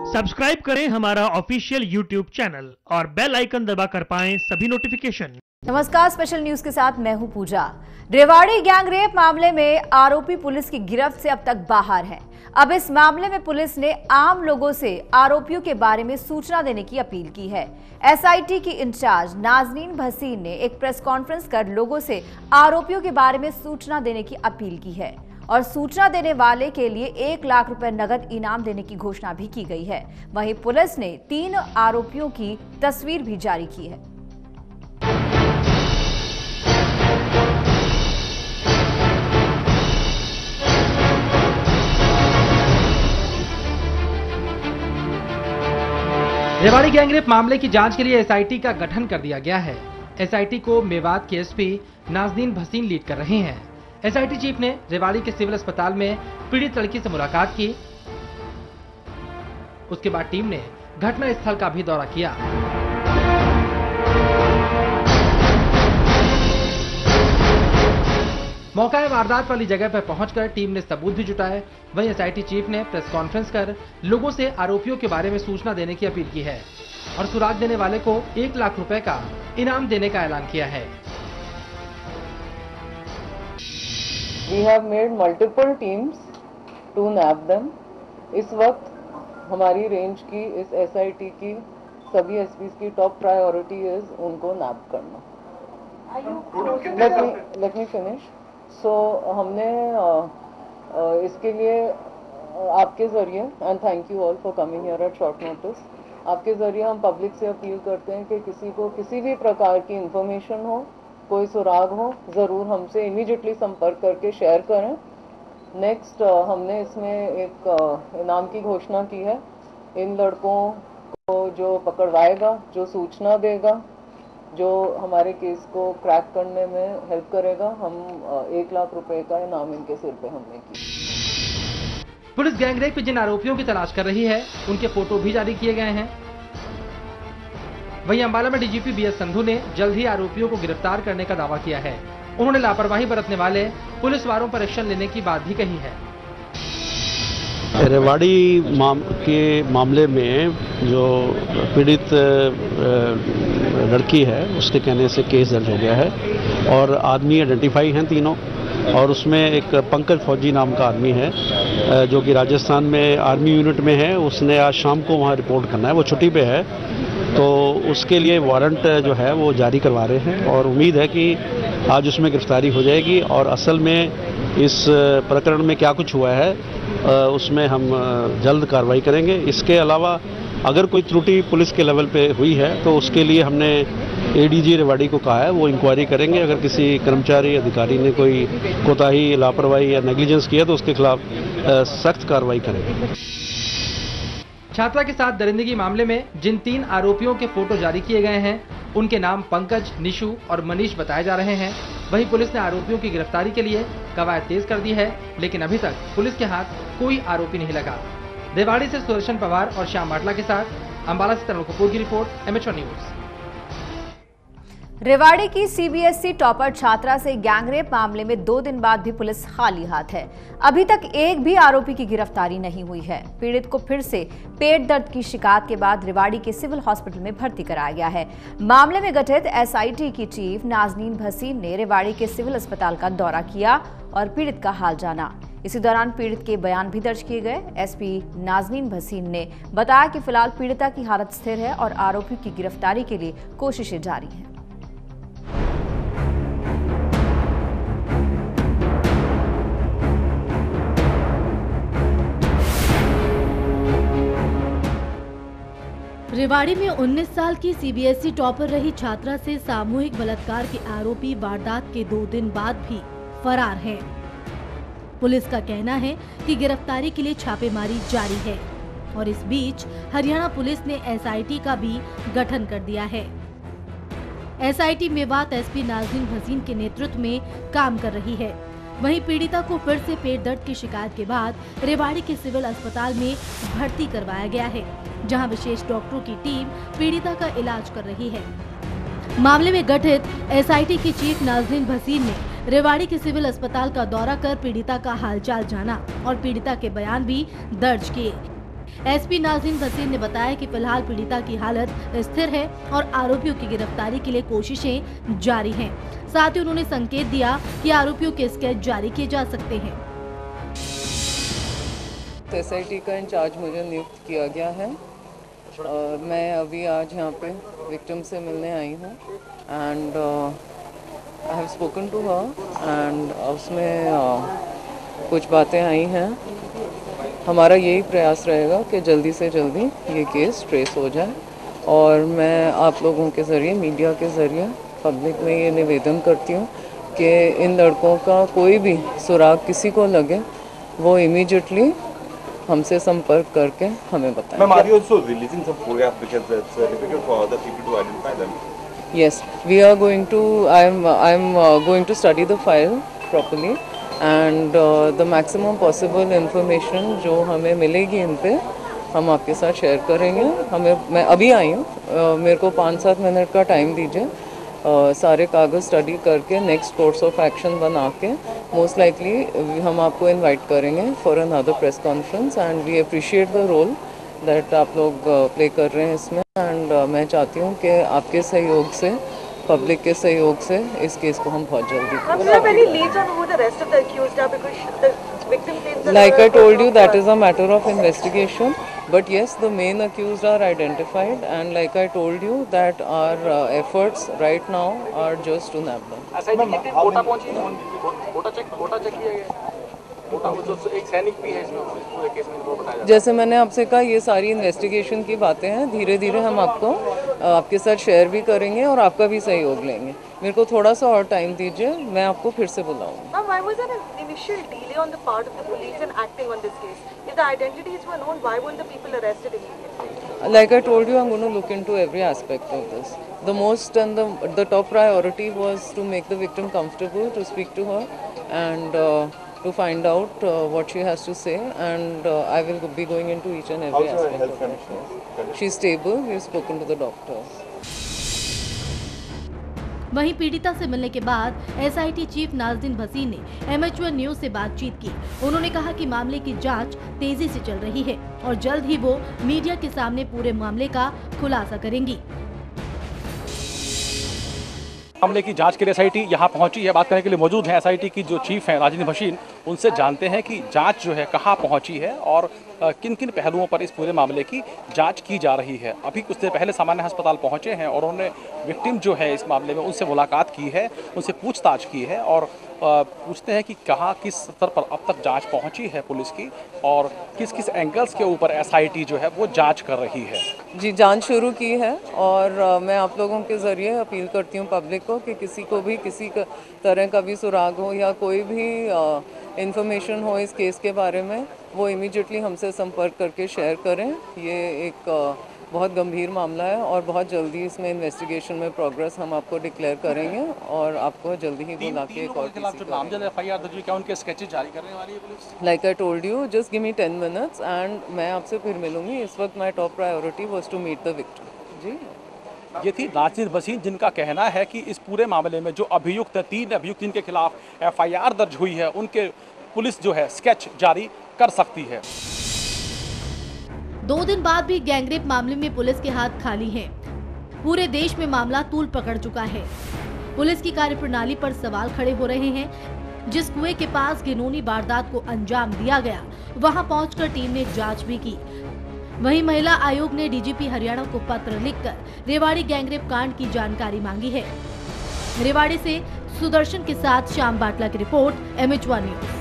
Subscribe करें हमारा official YouTube channel और बेल आइकन दबाकर पाएं सभी नोटिफिकेशन। नमस्कार, स्पेशल न्यूज के साथ मैं हूं पूजा। रेवाड़ी गैंगरेप मामले में आरोपी पुलिस की गिरफ्त से अब तक बाहर हैं। अब इस मामले में पुलिस ने आम लोगों से आरोपियों के बारे में सूचना देने की अपील की है। एसआईटी की इंचार्ज नाजनीन भसीन ने एक प्रेस कॉन्फ्रेंस कर लोगों से आरोपियों के बारे में सूचना देने की अपील की है और सूचना देने वाले के लिए 1 लाख रुपए नगद इनाम देने की घोषणा भी की गई है। वहीं पुलिस ने 3 आरोपियों की तस्वीर भी जारी की है। रेवाड़ी गैंगरेप मामले की जांच के लिए एसआईटी का गठन कर दिया गया है। एसआईटी को मेवात के एसपी नाजनीन भसीन लीड कर रहे हैं। एसआईटी चीफ ने रेवाड़ी के सिविल अस्पताल में पीड़ित लड़की से मुलाकात की। उसके बाद टीम ने घटना स्थल का भी दौरा किया। मौका वारदात वाली जगह पर पहुंचकर टीम ने सबूत भी जुटाए। वहीं एसआईटी चीफ ने प्रेस कॉन्फ्रेंस कर लोगों से आरोपियों के बारे में सूचना देने की अपील की है और सुराग देने वाले को 1 लाख रुपए का इनाम देने का ऐलान किया है। We have made multiple teams to nab them. इस वक्त हमारी रेंज की इस एसआईटी की सभी एसपीज की टॉप प्रायोरिटी इज उनको नैब करना। Let me finish. So हमने इसके लिए आपके जरिए and thank you all for coming here at short notice, आपके जरिए हम पब्लिक से अपील करते हैं कि किसी को किसी भी प्रकार की इंफॉर्मेशन हो, कोई सुराग हो, ज़रूर हमसे इमीडिएटली संपर्क करके शेयर करें। नेक्स्ट हमने इसमें एक इनाम की घोषणा की है। इन लड़कों को जो पकड़वाएगा, जो सूचना देगा, जो हमारे केस को क्रैक करने में हेल्प करेगा, हम 1 लाख रुपए का इनाम इनके सिर पे हमने की। पुलिस गैंगरेप में जिन आरोपियों की तलाश कर रही है उनके फोटो भी जारी किए गए हैं। वहीं अंबाला में डीजीपी बीएस संधू ने जल्द ही आरोपियों को गिरफ्तार करने का दावा किया है। उन्होंने लापरवाही बरतने वाले पुलिस वालों पर एक्शन लेने की बात भी कही है। रेवाड़ी के मामले में जो पीड़ित लड़की है उसके कहने से केस दर्ज हो गया है और आदमी आइडेंटिफाई हैं तीनों, और उसमें एक पंकज फौजी नाम का आदमी है जो कि राजस्थान में आर्मी यूनिट में है। उसने आज शाम को वहाँ रिपोर्ट करना है, वो छुट्टी पे है, तो उसके लिए वारंट जो है वो जारी करवा रहे हैं और उम्मीद है कि आज उसमें गिरफ्तारी हो जाएगी। और असल में इस प्रकरण में क्या कुछ हुआ है उसमें हम जल्द कार्रवाई करेंगे। इसके अलावा अगर कोई त्रुटि पुलिस के लेवल पे हुई है तो उसके लिए हमने एडीजी रेवाड़ी को कहा है, वो इंक्वायरी करेंगे। अगर किसी कर्मचारी अधिकारी ने कोई कोताही, लापरवाही या नेग्लिजेंस किया तो उसके खिलाफ सख्त कार्रवाई करेंगे। छात्रा के साथ दरिंदगी मामले में जिन 3 आरोपियों के फोटो जारी किए गए हैं उनके नाम पंकज, निशु और मनीष बताए जा रहे हैं। वहीं पुलिस ने आरोपियों की गिरफ्तारी के लिए कवायद तेज कर दी है, लेकिन अभी तक पुलिस के हाथ कोई आरोपी नहीं लगा। रेवाड़ी से सुदर्शन पवार और श्याम बाटला के साथ अंबाला से तरुण कपूर की रिपोर्ट, एमएच1 न्यूज। रेवाड़ी की सीबीएसई टॉपर छात्रा से गैंगरेप मामले में 2 दिन बाद भी पुलिस खाली हाथ है। अभी तक एक भी आरोपी की गिरफ्तारी नहीं हुई है। पीड़ित को फिर से पेट दर्द की शिकायत के बाद रेवाड़ी के सिविल हॉस्पिटल में भर्ती कराया गया है। मामले में गठित एसआईटी की चीफ नाजनीन भसीन ने रेवाड़ी के सिविल अस्पताल का दौरा किया और पीड़ित का हाल जाना। इसी दौरान पीड़ित के बयान भी दर्ज किए गए। एसपी नाजनीन भसीन ने बताया कि फिलहाल पीड़िता की हालत स्थिर है और आरोपियों की गिरफ्तारी के लिए कोशिशें जारी हैं। रेवाड़ी में 19 साल की सीबीएसई टॉपर रही छात्रा से सामूहिक बलात्कार के आरोपी वारदात के 2 दिन बाद भी फरार हैं। पुलिस का कहना है कि गिरफ्तारी के लिए छापेमारी जारी है और इस बीच हरियाणा पुलिस ने एसआईटी का भी गठन कर दिया है। एसआईटी मेवात एसपी नाजनीन भसीन के नेतृत्व में काम कर रही है। वहीं पीड़िता को फिर से पेट दर्द की शिकायत के बाद रेवाड़ी के सिविल अस्पताल में भर्ती करवाया गया है, जहां विशेष डॉक्टरों की टीम पीड़िता का इलाज कर रही है। मामले में गठित एसआईटी की चीफ नाजनीन भसीन ने रेवाड़ी के सिविल अस्पताल का दौरा कर पीड़िता का हालचाल जाना और पीड़िता के बयान भी दर्ज किए। एसपी नाज़रीन भसीन ने बताया कि फिलहाल पीड़िता की हालत स्थिर है और आरोपियों की गिरफ्तारी के लिए कोशिशें जारी हैं। साथ ही उन्होंने संकेत दिया कि आरोपियों के स्केच जारी किए जा सकते हैं। SIT का इंचार्ज मुझे नियुक्त किया गया है। मैं अभी आज यहाँ पे विक्टिम से मिलने आई हूँ and I have spoken to her and उसमें कुछ बातें आई हैं। हमारा यही प्रयास रहेगा कि जल्दी से जल्दी ये केस ट्रेस हो जाए और मैं आप लोगों के ज़रिए, मीडिया के ज़रिए पब्लिक में ये निवेदन करती हूँ कि इन लड़कों का कोई भी सुराग किसी को लगे वो इमीडिएटली हमसे संपर्क करके हमें बताएं। Ma'am, are you also releasing some photographs because it's difficult for other people to identify them? Yes, we are going to. I'm going to study the file properly and the maximum possible information जो हमें मिलेगी इन पे हम आपके साथ share करेंगे। मैं अभी आई हूँ, मेरे को 5-7 मिनट का टाइम दीजिए। सारे कागज़ स्टडी करके नेक्स्ट कोर्स ऑफ एक्शन बना के मोस्ट लाइकली हम आपको इनवाइट करेंगे for another press conference and we appreciate the role that आप लोग प्ले कर रहे हैं इसमें एंड मैं चाहती हूँ कि आपके सहयोग से, पब्लिक के सहयोग से इस केस को हम बहुत जल्दी like I told you that is a matter of investigation but yes, the main accused are identified and like I told you that our efforts right now are just to nab them. जैसे मैंने आपसे कहा, ये सारी investigation की बातें हैं। धीरे धीरे हम आपको आपके साथ शेयर भी करेंगे और आपका भी सहयोग लेंगे। मेरे को थोड़ा सा और टाइम दीजिए, मैं आपको फिर से बुलाऊंगी। Why was there an initial delay on the part of the police in acting on this case? If the identities were known, why weren't the people arrested immediately? Like I told you, I'm going to look into every aspect of this. The most and the top priority was to make the victim comfortable, to speak to her and to find out what she has to say, and I will be going into each and every aspect of it. She's stable. We've spoken to the doctors. वहीं पीड़िता से मिलने के बाद SIT chief नाज़रीन भसीन ने MH1 news से बातचीत की। उन्होंने कहा कि मामले की जांच तेजी से चल रही है और जल्द ही वो मीडिया के सामने पूरे मामले का खुलासा करेंगी। मामले की जांच के लिए SIT यहां पहुंची है। बात करने के लिए मौजूद है SIT की जो चीफ हैं नाज़रीन भसीन, उनसे जानते हैं कि जांच जो है कहां पहुंची है और किन किन पहलुओं पर इस पूरे मामले की जांच की जा रही है। अभी कुछ देर पहले सामान्य अस्पताल पहुंचे हैं और उन्होंने विक्टिम जो है इस मामले में उनसे मुलाकात की है, उनसे पूछताछ की है और पूछते हैं कि कहाँ किस स्तर पर अब तक जांच पहुंची है पुलिस की और किस किस एंगल्स के ऊपर SIT जो है वो जांच कर रही है। जी, जांच शुरू की है और मैं आप लोगों के ज़रिए अपील करती हूँ पब्लिक को कि किसी को भी किसी तरह का भी सुराग हो या कोई भी इंफॉर्मेशन हो इस केस के बारे में, वो इमीडिएटली हमसे संपर्क करके शेयर करें। ये एक बहुत गंभीर मामला है और बहुत जल्दी इसमें इन्वेस्टिगेशन में प्रोग्रेस हम आपको डिक्लेयर करेंगे और आपको जल्दी ही बुला के एक और like I told you, just give me 10 minutes and मैं आपसे फिर मिलूंगी। इस वक्त my top priority was to meet the victim. जी, ये थी नाज़रीन भसीन, जिनका कहना है कि इस पूरे मामले में जो अभियुक्त 3 अभियुक्त जिनके खिलाफ FIR दर्ज हुई है, उनके पुलिस जो है स्केच जारी कर सकती है। 2 दिन बाद भी गैंगरेप मामले में पुलिस के हाथ खाली हैं। पूरे देश में मामला तूल पकड़ चुका है। पुलिस की कार्यप्रणाली पर सवाल खड़े हो रहे हैं। जिस कुएं के पास घिनौनी वारदात को अंजाम दिया गया, वहां पहुंचकर टीम ने जांच भी की। वहीं महिला आयोग ने DGP हरियाणा को पत्र लिखकर रेवाड़ी गैंगरेप कांड की जानकारी मांगी है। रेवाड़ी से सुदर्शन के साथ श्याम बाटला की रिपोर्ट, MH1 न्यूज।